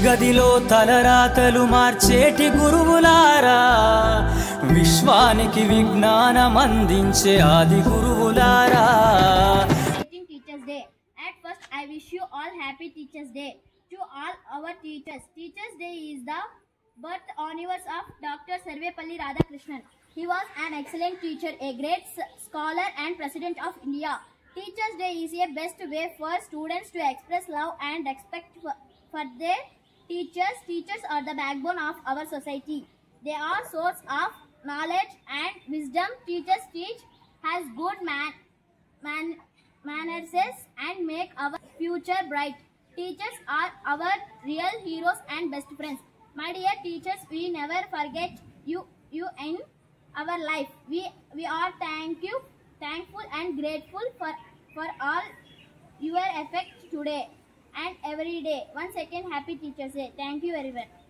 గదిలో తలరాతలు మార్చేటి గురువులారా, విశ్వానికి విజ్ఞానం అందించే ఆది గురువులారా. Teachers Day. At first, I wish you all happy Teachers Day. To all our teachers, Teachers Day is the birth anniversary of Dr. Sarvepalli Radhakrishnan. He was an excellent teacher, a great scholar and President of India. Teachers Day is a best way for students to express love and respect for their teachers. Teachers are the backbone of our society. They are source of knowledge and wisdom. Teachers teach has good manners and make our future bright. Teachers are our real heroes and best friends. My dear teachers, we never forget you in our life. We are thankful and grateful for all your effect today and every day. Once again, happy Teachers Day. Thank you very much.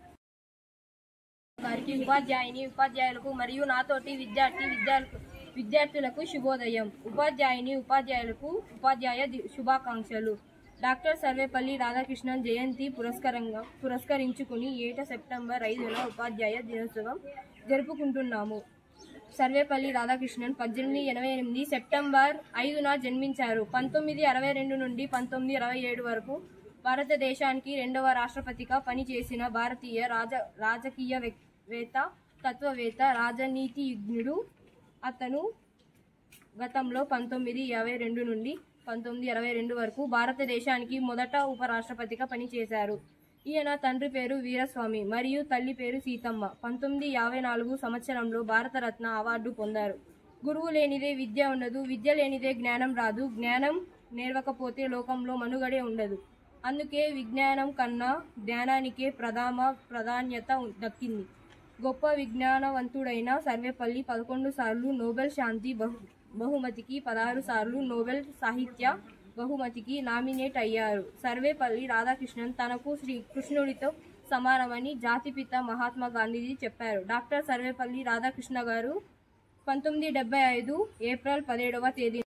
గారికి ఉపాధ్యాయుని ఉపాధ్యాయులకు మరియు నాతోటి విద్యార్థులకు శుభోదయం. ఉపాధ్యాయుని ఉపాధ్యాయులకు ఉపాధ్యాయ శుభాకాంక్షలు. డాక్టర్ సర్వేపల్లి రాధాకృష్ణన్ జయంతి పురస్కరించుకుని ఏటా సెప్టెంబర్ 5న ఉపాధ్యాయ దినోత్సవం జరుపుకుంటున్నాము. సర్వేపల్లి రాధాకృష్ణన్ 1888 సెప్టెంబర్ 5న జన్మించారు. 1962 నుండి 1967 వరకు భారతదేశానికి 2వ రాష్ట్రపతిగా పనిచేసిన భారతీయ రాజకీయవేత్త, తత్వవేత్త, రాజనీతిజ్ఞుడు. అతను గతంలో 1952 నుండి 1962 వరకు భారతదేశానికి మొదట ఉపరాష్ట్రపతిగా పనిచేశారు. ఈయన తండ్రి పేరు వీరస్వామి మరియు తల్లి పేరు సీతమ్మ. 1954 సంవత్సరంలో భారతరత్న అవార్డు పొందారు. గురువు లేనిదే విద్య ఉండదు, విద్య లేనిదే జ్ఞానం రాదు, జ్ఞానం నేర్వకపోతే లోకంలో మనుగడే ఉండదు. అందుకే విజ్ఞానం కన్నా జ్ఞానానికే ప్రాధాన్యత దక్కింది. గొప్ప విజ్ఞానవంతుడైన సర్వేపల్లి 11 సార్లు నోబెల్ శాంతి బహుమతికి, 16 సార్లు నోబెల్ సాహిత్య బహుమతికి నామినేట్ అయ్యారు. సర్వేపల్లి రాధాకృష్ణన్ తనకు శ్రీకృష్ణుడితో సమానమని జాతిపిత మహాత్మా గాంధీజీ చెప్పారు. డాక్టర్ సర్వేపల్లి రాధాకృష్ణ గారు 1975 ఏప్రిల్ 17వ తేదీ